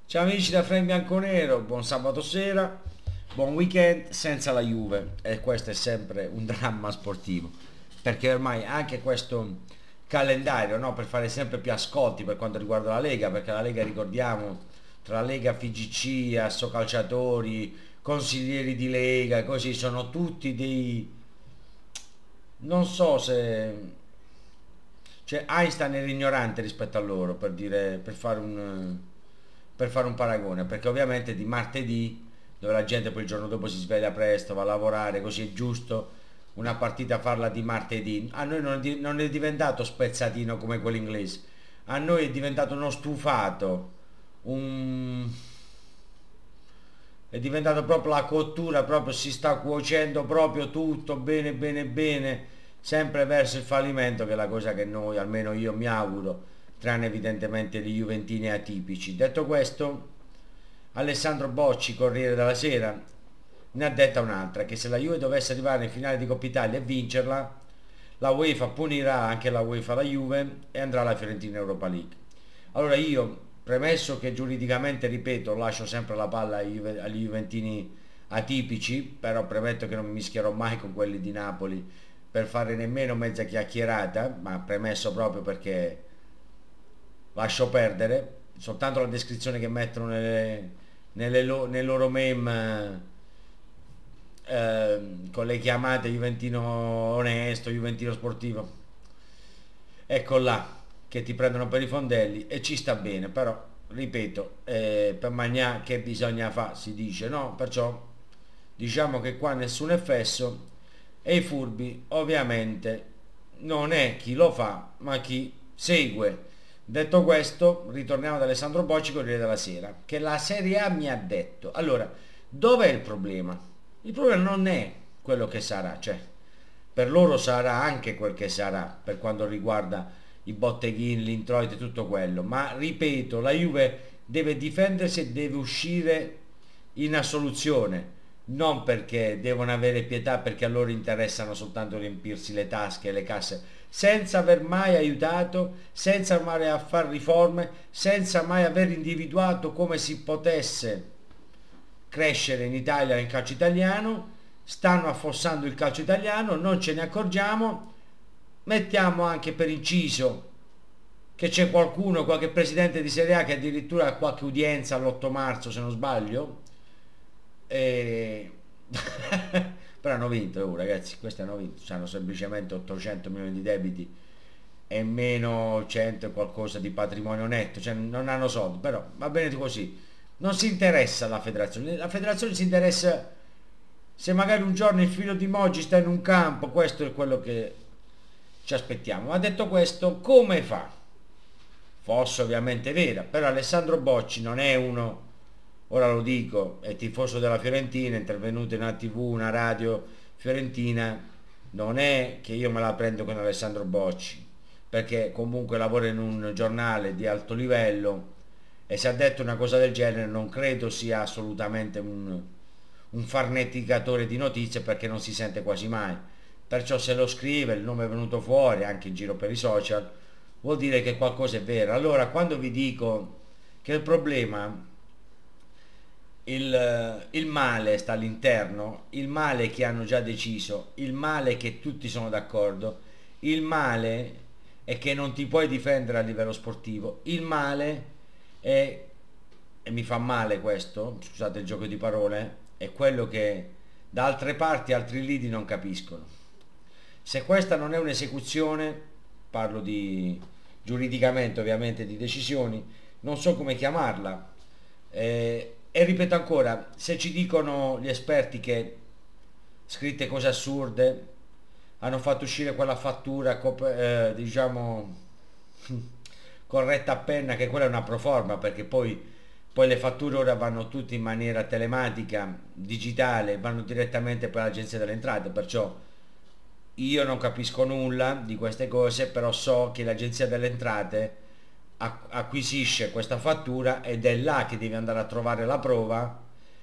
Ciao amici da Frame Bianconero, buon sabato sera, buon weekend senza la Juve e questo è sempre un dramma sportivo perché ormai anche questo calendario, no, per fare sempre più ascolti per quanto riguarda la Lega, perché la Lega ricordiamo tra Lega FIGC, Assocalciatori, consiglieri di Lega, così sono tutti dei, non so se, cioè Einstein era ignorante rispetto a loro, per dire, per fare un paragone, perché ovviamente di martedì, dove la gente poi il giorno dopo si sveglia presto, va a lavorare, così è giusto una partita farla di martedì. A noi non è diventato spezzatino come quello inglese, a noi è diventato uno stufato, un... è diventato proprio la cottura, proprio si sta cuocendo proprio tutto bene bene bene, sempre verso il fallimento, che è la cosa che noi, almeno io mi auguro, tranne evidentemente gli juventini atipici. Detto questo, Alessandro Bocci, Corriere della Sera, ne ha detta un'altra, che se la Juve dovesse arrivare in finale di Coppa Italia e vincerla, la UEFA punirà anche la UEFA la Juve e andrà alla Fiorentina Europa League. Allora io, premesso che giuridicamente, ripeto, lascio sempre la palla agli Juventini atipici, però premetto che non mi mischierò mai con quelli di Napoli per fare nemmeno mezza chiacchierata, ma premesso proprio perché lascio perdere, soltanto la descrizione che mettono nei loro meme, con le chiamate Juventino onesto, Juventino sportivo, ecco là che ti prendono per i fondelli e ci sta bene, però ripeto, per magnà che bisogna fare si dice, no? Perciò diciamo che qua nessuno è fesso e i furbi ovviamente non è chi lo fa ma chi segue. Detto questo, ritorniamo ad Alessandro Bocci, Corriere della Sera, che la Serie A mi ha detto. Allora, dov'è il problema? Il problema non è quello che sarà, cioè per loro sarà anche quel che sarà per quanto riguarda i botteghini, l'introito e tutto quello, ma ripeto, la Juve deve difendersi e deve uscire in assoluzione, non perché devono avere pietà, perché a loro interessano soltanto riempirsi le tasche e le casse, senza aver mai aiutato, senza mai a fare riforme, senza mai aver individuato come si potesse crescere in Italia nel calcio italiano. Stanno affossando il calcio italiano, non ce ne accorgiamo. Mettiamo anche per inciso che c'è qualcuno, qualche presidente di Serie A che addirittura ha qualche udienza l'8 marzo se non sbaglio, e... però hanno vinto, ragazzi, questi hanno vinto, hanno semplicemente 800 milioni di debiti e meno 100 e qualcosa di patrimonio netto, cioè non hanno soldi, però va bene così. Non si interessa la federazione si interessa se magari un giorno il figlio di Moggi sta in un campo, questo è quello che ci aspettiamo. Ma detto questo, come fa? Fosse ovviamente vera, però Alessandro Bocci non è uno, ora lo dico, è tifoso della Fiorentina, è intervenuto in una TV, una radio fiorentina, non è che io me la prendo con Alessandro Bocci, perché comunque lavora in un giornale di alto livello e se ha detto una cosa del genere non credo sia assolutamente un farneticatore di notizie, perché non si sente quasi mai. Perciò se lo scrive, il nome è venuto fuori anche in giro per i social, vuol dire che qualcosa è vero. Allora quando vi dico che il problema, il male sta all'interno, il male che hanno già deciso, il male che tutti sono d'accordo, il male è che non ti puoi difendere a livello sportivo, il male è, e mi fa male questo, scusate il gioco di parole, è quello che da altre parti altri lidi non capiscono. Se questa non è un'esecuzione, parlo di giuridicamente ovviamente di decisioni, non so come chiamarla. E ripeto ancora, se ci dicono gli esperti che scritte cose assurde, hanno fatto uscire quella fattura, diciamo, corretta a penna, che quella è una proforma, perché poi le fatture ora vanno tutte in maniera telematica, digitale, vanno direttamente per l'agenzia delle entrate, perciò io non capisco nulla di queste cose, però so che l'agenzia delle entrate acquisisce questa fattura ed è là che devi andare a trovare la prova,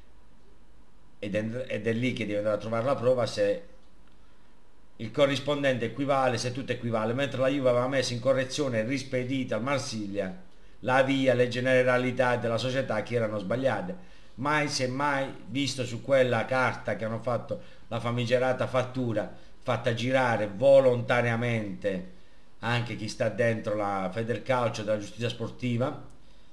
ed è lì che devi andare a trovare la prova se il corrispondente equivale, se tutto equivale, mentre la Juve aveva messo in correzione rispedita al Marsiglia la via, le generalità della società che erano sbagliate. Mai se mai visto su quella carta che hanno fatto la famigerata fattura fatta girare volontariamente anche chi sta dentro la Federcalcio della giustizia sportiva,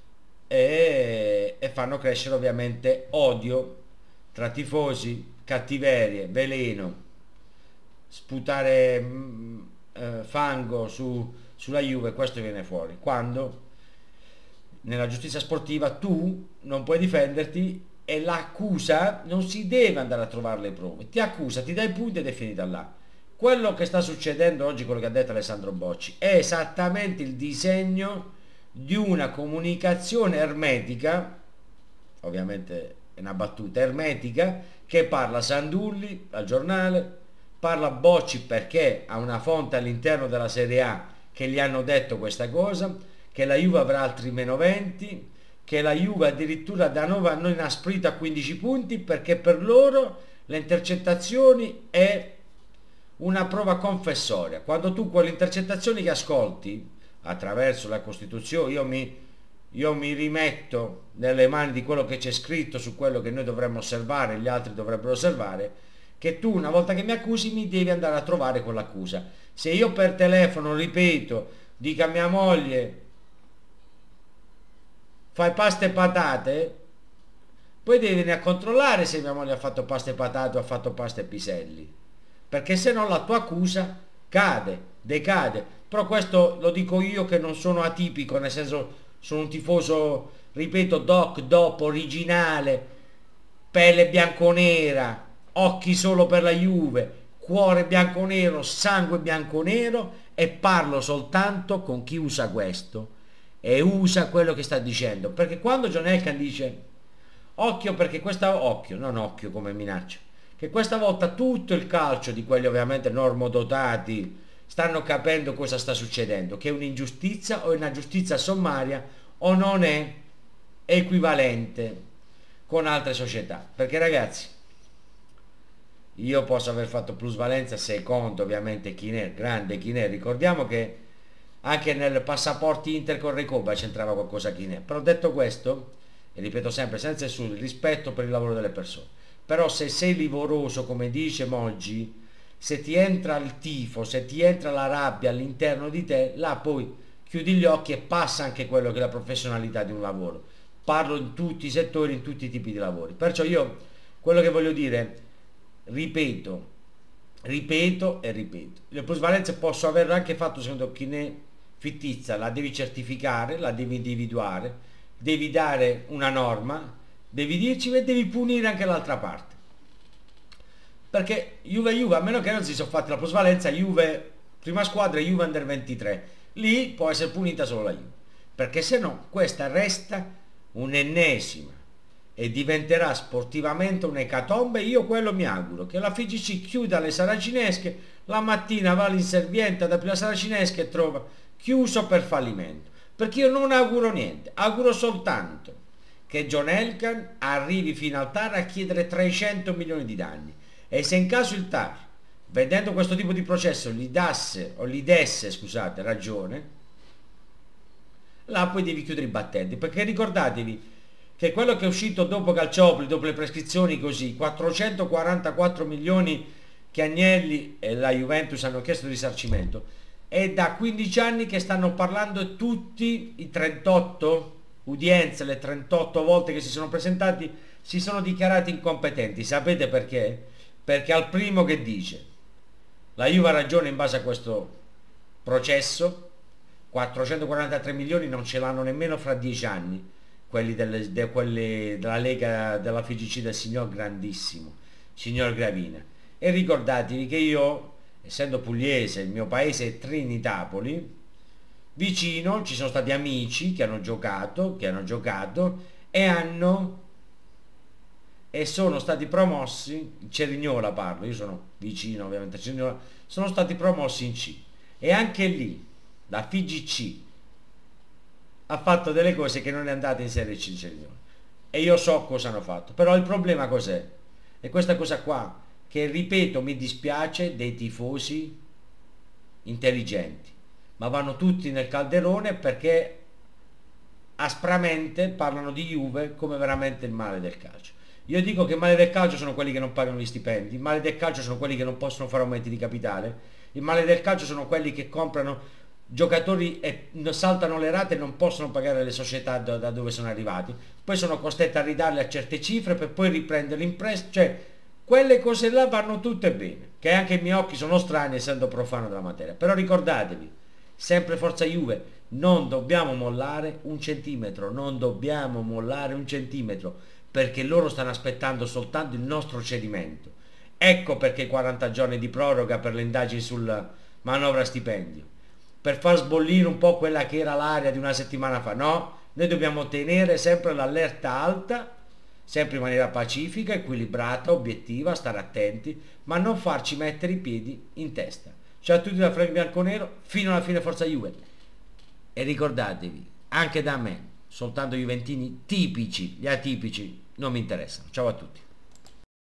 e fanno crescere ovviamente odio tra tifosi, cattiverie, veleno, sputare fango sulla Juve. Questo viene fuori quando nella giustizia sportiva tu non puoi difenderti e l'accusa non si deve andare a trovare le prove, ti accusa, ti dai i punti ed è finita là. Quello che sta succedendo oggi, quello che ha detto Alessandro Bocci, è esattamente il disegno di una comunicazione ermetica, ovviamente è una battuta ermetica, che parla Sandulli al giornale, parla Bocci perché ha una fonte all'interno della Serie A che gli hanno detto questa cosa, che la Juve avrà altri meno 20, che la Juve addirittura da 9 hanno inasprito a 15 punti perché per loro le intercettazioni è una prova confessoria. Quando tu quelle intercettazioni che ascolti attraverso la Costituzione, io mi rimetto nelle mani di quello che c'è scritto su quello che noi dovremmo osservare, gli altri dovrebbero osservare, che tu una volta che mi accusi mi devi andare a trovare quell'accusa. Se io per telefono, ripeto, dico a mia moglie fai pasta e patate, poi devi venire a controllare se mia moglie ha fatto pasta e patate o ha fatto pasta e piselli, perché se no la tua accusa cade, decade. Però questo lo dico io che non sono atipico, nel senso sono un tifoso, ripeto, DOP originale, pelle bianconera, occhi solo per la Juve, cuore bianconero, sangue bianconero, e parlo soltanto con chi usa questo e usa quello che sta dicendo. Perché quando John Elkann dice occhio, perché questa occhio, non occhio come minaccia, che questa volta tutto il calcio di quelli ovviamente normodotati stanno capendo cosa sta succedendo, che è un'ingiustizia o è una giustizia sommaria o non è equivalente con altre società. Perché ragazzi, io posso aver fatto plusvalenza secondo ovviamente Chinè, grande Chinè, ricordiamo che anche nel passaporti Inter con Recoba c'entrava qualcosa Chinè. Però detto questo, e ripeto sempre senza nessun rispetto per il lavoro delle persone, però se sei livoroso come dice Moggi, se ti entra il tifo, se ti entra la rabbia all'interno di te, là poi chiudi gli occhi e passa anche quello che è la professionalità di un lavoro. Parlo in tutti i settori, in tutti i tipi di lavori. Perciò io quello che voglio dire, ripeto e ripeto, le plusvalenze posso averlo anche fatto secondo chi ne fittizia, la devi certificare, la devi individuare, devi dare una norma, devi dirci e devi punire anche l'altra parte. Perché Juve, a meno che non si sono fatti la plusvalenza, Juve, prima squadra Juve Under 23, lì può essere punita solo la Juve. Perché se no questa resta un'ennesima e diventerà sportivamente un'ecatombe. Io quello mi auguro, che la FIGC chiuda le saracinesche, la mattina va all'inserviente ad aprire la saracinesca e trova chiuso per fallimento. Perché io non auguro niente, auguro soltanto che John Elkann arrivi fino al TAR a chiedere 300 milioni di danni, e se in caso il TAR, vedendo questo tipo di processo, gli desse, scusate, ragione, là poi devi chiudere i battenti. Perché ricordatevi che quello che è uscito dopo Calciopoli, dopo le prescrizioni così, 444 milioni che Agnelli e la Juventus hanno chiesto di risarcimento, è da 15 anni che stanno parlando, e tutti i 38 udienze, le 38 volte che si sono presentati, si sono dichiarati incompetenti. Sapete perché? Perché al primo che dice la Juve ha ragione in base a questo processo, 443 milioni non ce l'hanno nemmeno fra 10 anni quelli della Lega della FIGC del signor grandissimo, signor Gravina. E ricordatevi che io, essendo pugliese, il mio paese è Trinitapoli, vicino ci sono stati amici che hanno giocato e sono stati promossi, Cerignola parlo, io sono vicino ovviamente a Cerignola, sono stati promossi in C, e anche lì la FIGC ha fatto delle cose che non è andata in Serie C Cerignola, e io so cosa hanno fatto. Però il problema cos'è? È questa cosa qua, che ripeto, mi dispiace dei tifosi intelligenti, ma vanno tutti nel calderone perché aspramente parlano di Juve come veramente il male del calcio. Io dico che il male del calcio sono quelli che non pagano gli stipendi, il male del calcio sono quelli che non possono fare aumenti di capitale, il male del calcio sono quelli che comprano giocatori e saltano le rate e non possono pagare le società da dove sono arrivati, poi sono costretti a ridarle a certe cifre per poi riprenderle in prestito, cioè quelle cose là vanno tutte bene, che anche ai miei occhi sono strane essendo profano della materia, però ricordatevi, sempre forza Juve, non dobbiamo mollare un centimetro, non dobbiamo mollare un centimetro, perché loro stanno aspettando soltanto il nostro cedimento. Ecco perché 40 giorni di proroga per le indagini sul manovra stipendio, per far sbollire un po' quella che era l'aria di una settimana fa. No, noi dobbiamo tenere sempre l'allerta alta, sempre in maniera pacifica, equilibrata, obiettiva, stare attenti, ma non farci mettere i piedi in testa. Ciao a tutti da Frank Bianconero, fino alla fine forza Juve. E ricordatevi, anche da me, soltanto juventini tipici, gli atipici non mi interessano. Ciao a tutti.